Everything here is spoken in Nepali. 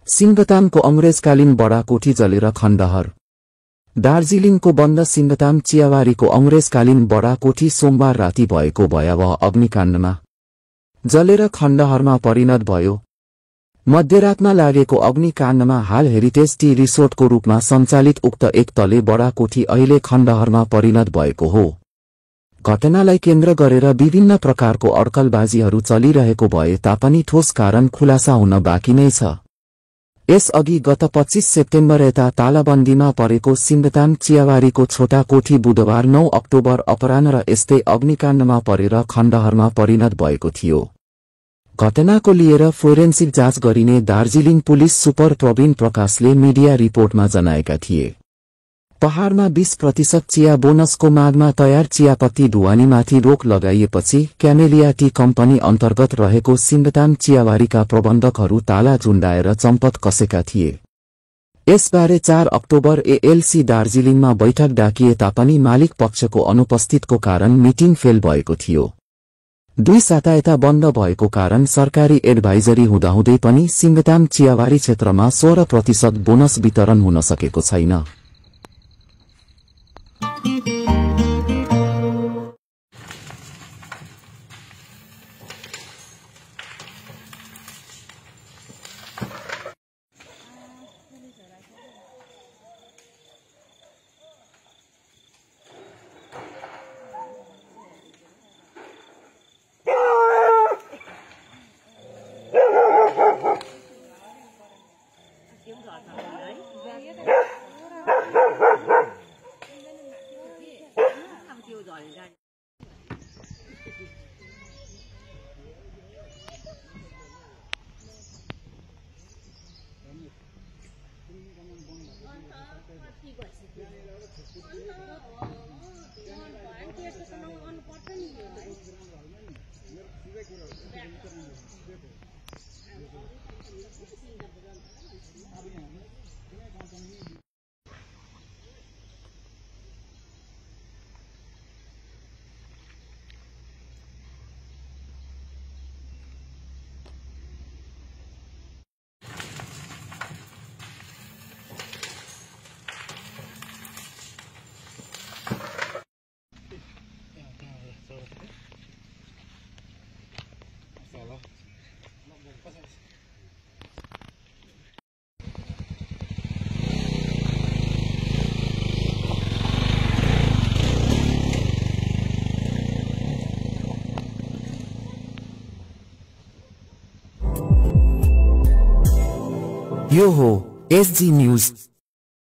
सिंगतामको अंग्रेजकालीन बडा कोठी जलेर खण्डहर। दार्जिलिङको बन्द सिंगताम चियावारीको अंग्रेजकालीन बडा कोठी सोमबार राति भएको भयावह अग्निकाण्डमा जलेर खण्डहरमा परिणत भयो। मध्यरातमा लागेको अग्निकाण्डमा हाल हेरिटेज टी रिसोर्टको रूपमा सञ्चालित उक्त एक तले बडा कोठी अहिले खण्डहरमा परिणत भएको हो। घटनालाई केन्द्र गरेर विभिन्न प्रकारको अड्कलबाजीहरू चलिरहेको भए तापनि ठोस कारण खुलासा हुन बाँकी नै छ। यसअघि गत 25 सेप्टेम्बर यता तालाबन्दीमा परेको सिंगताम चियावारीको छोटा कोठी बुधबार 9 अक्टोबर अपराह्न र यस्तै अग्निकाण्डमा परेर खण्डहरमा परिणत भएको थियो। घटनाको लिएर फोरेन्सिक जाँच गरिने दार्जिलिङ पुलिस सुपर प्रवीण प्रकाशले मिडिया रिपोर्टमा जनाएका थिए। पहाडमा 20% चिया बोनसको मागमा तयार चियापत्ती ढुवानीमाथि रोक लगाइएपछि क्यामेलिया टी कम्पनी अन्तर्गत रहेको सिंगताम चियावारीका प्रबन्धकहरू ताला झुण्डाएर चम्पट कसेका थिए। यसबारे 4 अक्टोबर एएलसी दार्जिलिङमा बैठक डाकिए तापनि मालिक पक्षको अनुपस्थितिको कारण मिटिङ फेल भएको थियो। 2 साता यता बन्द भएको कारण सरकारी एडभाइजरी हुँदाहुँदै पनि सिंगताम चियावारी क्षेत्रमा 16% बोनस वितरण हुन सकेको छैन। यो हो एसजी न्यूज।